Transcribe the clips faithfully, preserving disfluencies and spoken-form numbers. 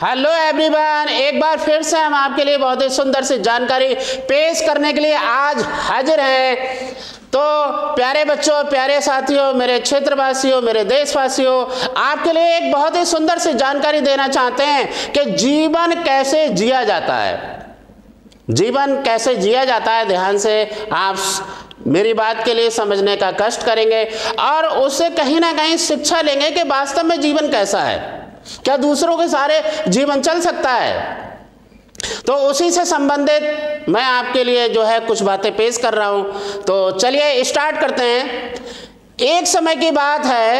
Hello everyone, एक बार फिर से हम आपके लिए बहुत ही सुंदर सी जानकारी पेश करने के लिए आज हाजिर हैं। तो प्यारे बच्चों, प्यारे साथियों, मेरे क्षेत्रवासियों, मेरे देशवासियों, आपके लिए एक बहुत ही सुंदर सी जानकारी देना चाहते हैं कि जीवन कैसे जिया जाता है। जीवन कैसे जिया जाता है, ध्यान से आप मेरी बात के लिए समझने का कष्ट करेंगे और उससे कहीं ना कहीं शिक्षा लेंगे कि वास्तव में जीवन कैसा है, क्या दूसरों के सारे जीवन चल सकता है। तो उसी से संबंधित मैं आपके लिए जो है कुछ बातें पेश कर रहा हूं। तो चलिए स्टार्ट करते हैं। एक समय की बात है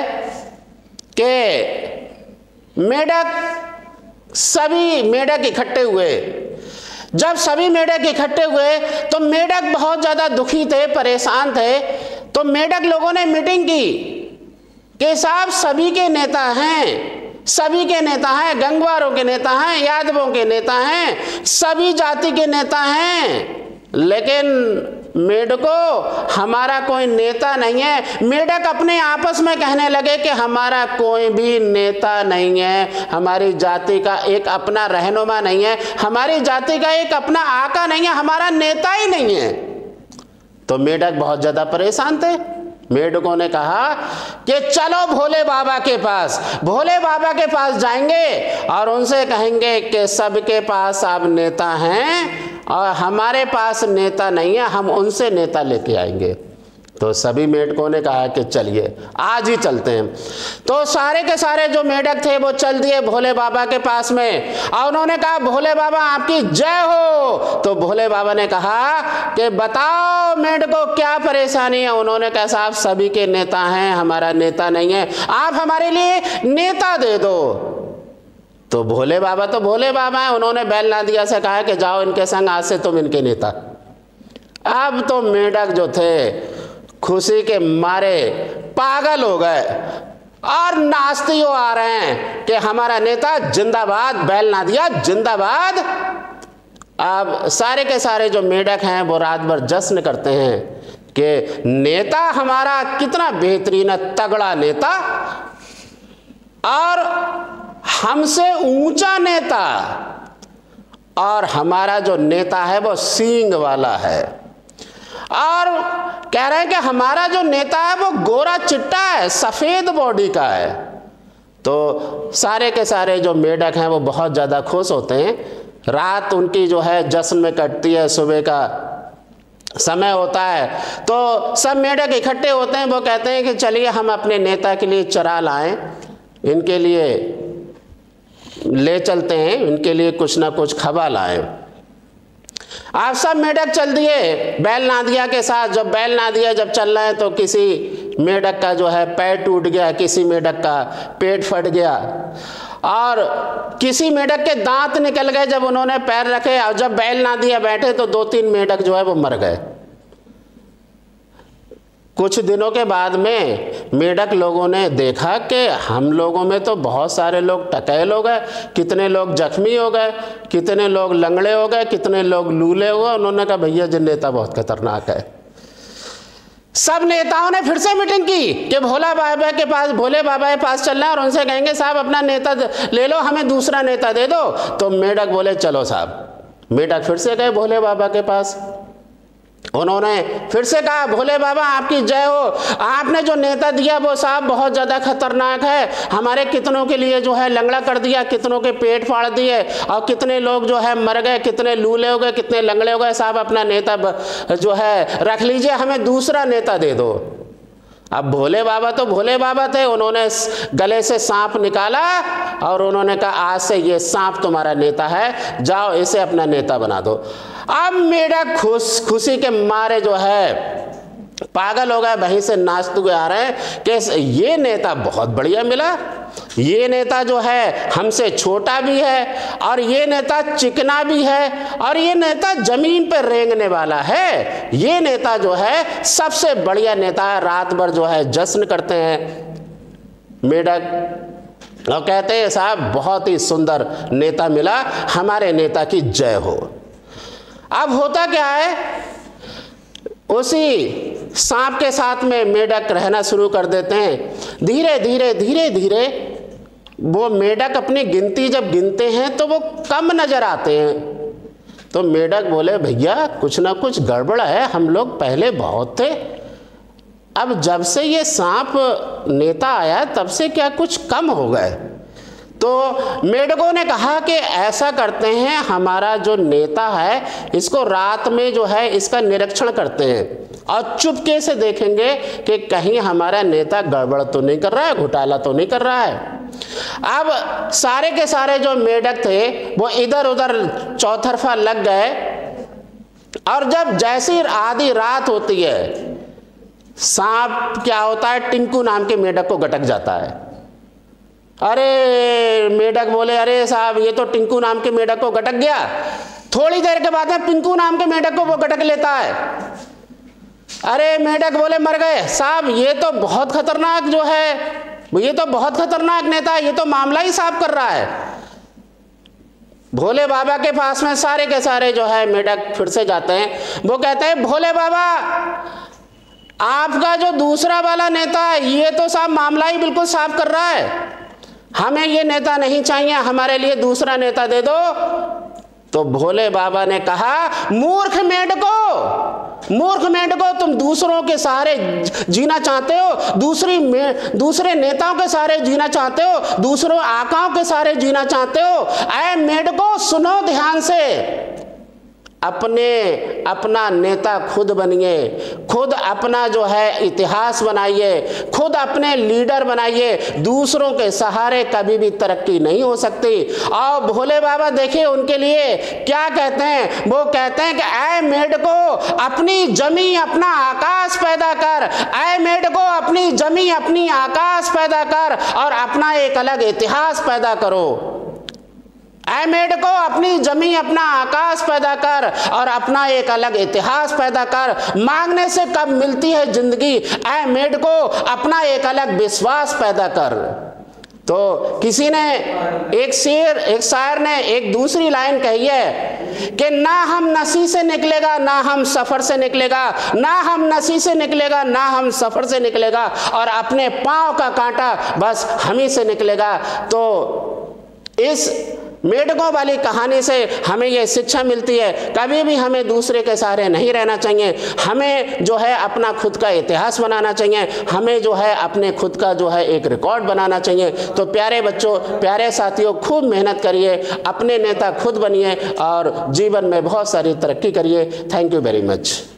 कि मेढक सभी मेढक इकट्ठे हुए। जब सभी मेढक इकट्ठे हुए तो मेढक बहुत ज्यादा दुखी थे, परेशान थे। तो मेढक लोगों ने मीटिंग की कि साहब सभी के नेता हैं, सभी के नेता हैं, गंगवारों के नेता हैं, यादवों के नेता हैं, सभी जाति के नेता हैं, लेकिन मेढकों हमारा कोई नेता नहीं है। मेढक अपने आपस में कहने लगे कि हमारा कोई भी नेता नहीं है, हमारी जाति का एक अपना रहनुमा नहीं है, हमारी जाति का एक अपना आका नहीं है, हमारा नेता ही नहीं है। तो मेढक बहुत ज्यादा परेशान थे। मेढकों ने कहा कि चलो भोले बाबा के पास, भोले बाबा के पास जाएंगे और उनसे कहेंगे कि सबके पास आप नेता हैं और हमारे पास नेता नहीं है, हम उनसे नेता लेके आएंगे। तो सभी मेढकों ने कहा कि चलिए आज ही चलते हैं। तो सारे के सारे जो मेढक थे वो चल दिए भोले बाबा के पास में और उन्होंने कहा भोले बाबा आपकी जय हो। तो भोले बाबा ने कहा कि बताओ मेढकों क्या परेशानी है। उन्होंने कहा साहब सभी के नेता हैं, हमारा नेता नहीं है, आप हमारे लिए नेता दे दो। तो भोले बाबा तो भोले बाबा हैं, उन्होंने बैलनादिया से कहा कि जाओ इनके संग, आज से तुम इनके नेता। अब तो मेढक जो थे खुशी के मारे पागल हो गए और नाचते हुए आ रहे हैं कि हमारा नेता जिंदाबाद, बैलनादिया जिंदाबाद। अब सारे के सारे जो मेढक हैं वो रात भर जश्न करते हैं कि नेता हमारा कितना बेहतरीन है, तगड़ा नेता और हमसे ऊंचा नेता, और हमारा जो नेता है वो सींग वाला है। और कह रहे हैं कि हमारा जो नेता है वो गोरा चिट्टा है, सफेद बॉडी का है। तो सारे के सारे जो मेढक हैं वो बहुत ज़्यादा खुश होते हैं। रात उनकी जो है जश्न में कटती है, सुबह का समय होता है तो सब मेढक इकट्ठे होते हैं। वो कहते हैं कि चलिए हम अपने नेता के लिए चरा लाएं, इनके लिए ले चलते हैं, इनके लिए कुछ ना कुछ खबा लाएं। आप सब मेढक चल दिए बैलनादिया के साथ। जब बैलनादिया जब चल रहे हैं तो किसी मेढक का जो है पैर टूट गया, किसी मेढक का पेट फट गया और किसी मेढक के दांत निकल गए जब उन्होंने पैर रखे। और जब बैलनादिया बैठे तो दो तीन मेढक जो है वो मर गए। कुछ दिनों के बाद में मेढक लोगों ने देखा कि हम लोगों में तो बहुत सारे लोग टकैल हो गए, कितने लोग जख्मी हो गए, कितने लोग लंगड़े हो गए, कितने लोग लूले हो गए। उन्होंने कहा भैया जी नेता बहुत खतरनाक है। सब नेताओं ने फिर से मीटिंग की कि भोला बाबा के पास, भोले बाबा के पास चलना है और उनसे कहेंगे साहब अपना नेता ले लो, हमें दूसरा नेता दे दो। तो मेढक बोले चलो साहब। मेढक फिर से गए भोले बाबा के पास। उन्होंने फिर से कहा भोले बाबा आपकी जय हो, आपने जो नेता दिया वो साहब बहुत ज़्यादा खतरनाक है, हमारे कितनों के लिए जो है लंगड़ा कर दिया, कितनों के पेट फाड़ दिए और कितने लोग जो है मर गए, कितने लूले हो गए, कितने लंगड़े हो गए। साहब अपना नेता जो है रख लीजिए, हमें दूसरा नेता दे दो। अब भोले बाबा तो भोले बाबा थे, उन्होंने गले से सांप निकाला और उन्होंने कहा आज से ये सांप तुम्हारा नेता है, जाओ इसे अपना नेता बना दो। अब मेढक खुश खुशी के मारे जो है पागल हो गए, वहीं से नाचते हुए आ रहे हैं कि ये नेता बहुत बढ़िया मिला, ये नेता जो है हमसे छोटा भी है और ये नेता चिकना भी है और ये नेता जमीन पर रेंगने वाला है, ये नेता जो है सबसे बढ़िया नेता है। रात भर जो है जश्न करते हैं मेढक और कहते हैं साहब बहुत ही सुंदर नेता मिला, हमारे नेता की जय हो। अब होता क्या है, उसी सांप के साथ में मेढक रहना शुरू कर देते हैं। धीरे धीरे धीरे धीरे वो मेढक अपनी गिनती जब गिनते हैं तो वो कम नज़र आते हैं। तो मेढक बोले भैया कुछ ना कुछ गड़बड़ है, हम लोग पहले बहुत थे, अब जब से ये सांप नेता आया तब से क्या कुछ कम हो गए। तो मेढकों ने कहा कि ऐसा करते हैं, हमारा जो नेता है इसको रात में जो है इसका निरीक्षण करते हैं और चुपके से देखेंगे कि कहीं हमारा नेता गड़बड़ तो नहीं कर रहा है, घोटाला तो नहीं कर रहा है। अब सारे के सारे जो मेढक थे वो इधर उधर चौतरफा लग गए और जब जैसी आधी रात होती है, सांप क्या होता है, टिंकू नाम के मेढक को गटक जाता है। अरे मेढक बोले अरे साहब ये तो टिंकू नाम के मेढक को गटक गया। थोड़ी देर के बाद में पिंकू नाम के मेढक को वो गटक लेता है। अरे मेढक बोले मर गए साहब, ये तो बहुत खतरनाक जो है, ये तो बहुत खतरनाक नेता है, ये तो मामला ही साफ कर रहा है। भोले बाबा के पास में सारे के सारे जो है मेढक फिर से जाते हैं। वो कहते हैं भोले बाबा आपका जो दूसरा वाला नेता है ये तो साहब मामला ही बिल्कुल साफ कर रहा है, हमें ये नेता नहीं चाहिए, हमारे लिए दूसरा नेता दे दो। तो भोले बाबा ने कहा मूर्ख मेढको, मूर्ख मेढको, तुम दूसरों के सहारे जीना चाहते हो, दूसरी दूसरे नेताओं के सहारे जीना चाहते हो, दूसरों आकाओं के सहारे जीना चाहते हो। ऐ मेढको सुनो ध्यान से, अपने अपना नेता खुद बनिए, खुद अपना जो है इतिहास बनाइए, खुद अपने लीडर बनाइए, दूसरों के सहारे कभी भी तरक्की नहीं हो सकती। और भोले बाबा देखिए उनके लिए क्या कहते हैं, वो कहते हैं कि ऐ मेढको अपनी जमी अपना आकाश पैदा कर, ऐ मेढको अपनी जमी अपनी आकाश पैदा कर और अपना एक अलग इतिहास पैदा करो। ऐ मेढको अपनी जमी अपना आकाश पैदा कर और अपना एक अलग इतिहास पैदा कर। मांगने से कब मिलती है जिंदगी, ऐ मेढको अपना एक अलग विश्वास पैदा कर। तो किसी ने एक शेर एक शायर ने एक दूसरी लाइन कही है कि ना हम नसी से निकलेगा ना हम सफर से निकलेगा, ना हम नसी से निकलेगा ना हम सफर से निकलेगा और अपने पांव का कांटा बस हम ही से निकलेगा। तो इस मेढकों वाली कहानी से हमें ये शिक्षा मिलती है, कभी भी हमें दूसरे के सहारे नहीं रहना चाहिए, हमें जो है अपना खुद का इतिहास बनाना चाहिए, हमें जो है अपने खुद का जो है एक रिकॉर्ड बनाना चाहिए। तो प्यारे बच्चों, प्यारे साथियों, खूब मेहनत करिए, अपने नेता खुद बनिए और जीवन में बहुत सारी तरक्की करिए। Thank you very much.